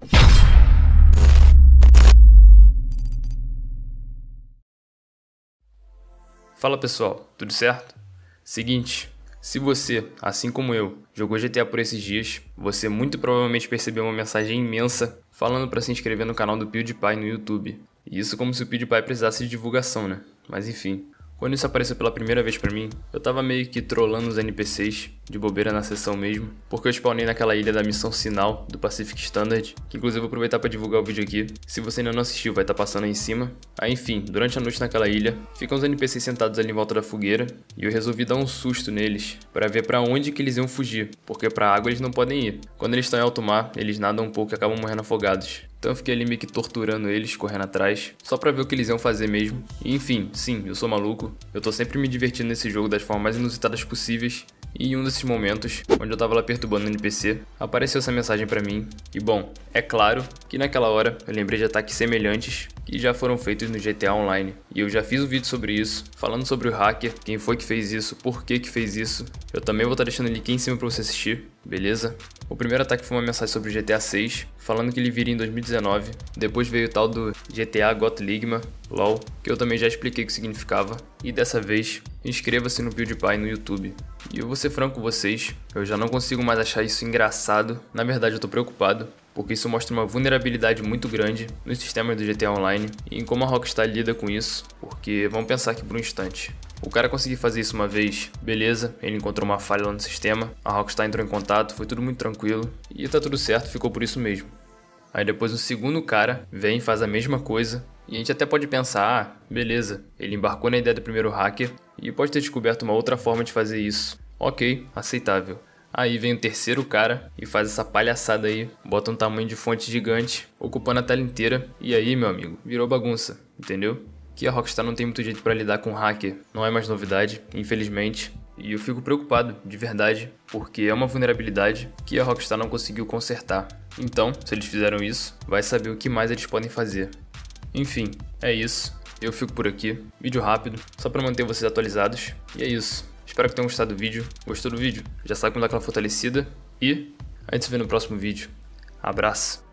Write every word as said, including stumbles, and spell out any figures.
Fala pessoal, tudo certo? Seguinte, se você, assim como eu, jogou G T A por esses dias, você muito provavelmente percebeu uma mensagem imensa falando para se inscrever no canal do PewDiePie no YouTube. E isso como se o PewDiePie precisasse de divulgação, né? Mas enfim. Quando isso apareceu pela primeira vez pra mim, eu tava meio que trollando os N P Cs, de bobeira na sessão mesmo, porque eu spawnei naquela ilha da missão Sinal, do Pacific Standard, que inclusive vou aproveitar pra divulgar o vídeo aqui. Se você ainda não assistiu, vai estar tá passando aí em cima. Aí enfim, durante a noite naquela ilha, ficam os N P Cs sentados ali em volta da fogueira, e eu resolvi dar um susto neles, pra ver pra onde que eles iam fugir, porque pra água eles não podem ir. Quando eles estão em alto mar, eles nadam um pouco e acabam morrendo afogados. Então eu fiquei ali meio que torturando eles, correndo atrás, só pra ver o que eles iam fazer mesmo. E enfim, sim, eu sou maluco, eu tô sempre me divertindo nesse jogo das formas mais inusitadas possíveis. E em um desses momentos, onde eu tava lá perturbando o N P C, apareceu essa mensagem pra mim. E bom, é claro que naquela hora eu lembrei de ataques semelhantes que já foram feitos no G T A Online. E eu já fiz um vídeo sobre isso, falando sobre o hacker, quem foi que fez isso, por que que fez isso. Eu também vou estar deixando ele aqui em cima pra você assistir, beleza? O primeiro ataque foi uma mensagem sobre o G T A seis, falando que ele viria em dois mil e dezenove. Depois veio o tal do G T A Got Ligma, LOL, que eu também já expliquei o que significava. E dessa vez, inscreva-se no PewDiePie no YouTube. E eu vou ser franco com vocês, eu já não consigo mais achar isso engraçado. Na verdade eu tô preocupado, porque isso mostra uma vulnerabilidade muito grande nos sistemas do G T A Online e em como a Rockstar lida com isso, porque vamos pensar aqui por um instante. O cara conseguiu fazer isso uma vez, beleza, ele encontrou uma falha lá no sistema, a Rockstar entrou em contato, foi tudo muito tranquilo e tá tudo certo, ficou por isso mesmo. Aí depois o segundo cara vem e faz a mesma coisa e a gente até pode pensar, ah, beleza, ele embarcou na ideia do primeiro hacker e pode ter descoberto uma outra forma de fazer isso. Ok, aceitável. Aí vem o terceiro cara e faz essa palhaçada aí, bota um tamanho de fonte gigante, ocupando a tela inteira, e aí, meu amigo, virou bagunça, entendeu? Que a Rockstar não tem muito jeito pra lidar com hacker, não é mais novidade, infelizmente, e eu fico preocupado, de verdade, porque é uma vulnerabilidade que a Rockstar não conseguiu consertar. Então, se eles fizeram isso, vai saber o que mais eles podem fazer. Enfim, é isso, eu fico por aqui, vídeo rápido, só pra manter vocês atualizados, e é isso. Espero que tenham gostado do vídeo. Gostou do vídeo? Já sabe como dar aquela fortalecida. E a gente se vê no próximo vídeo. Abraço.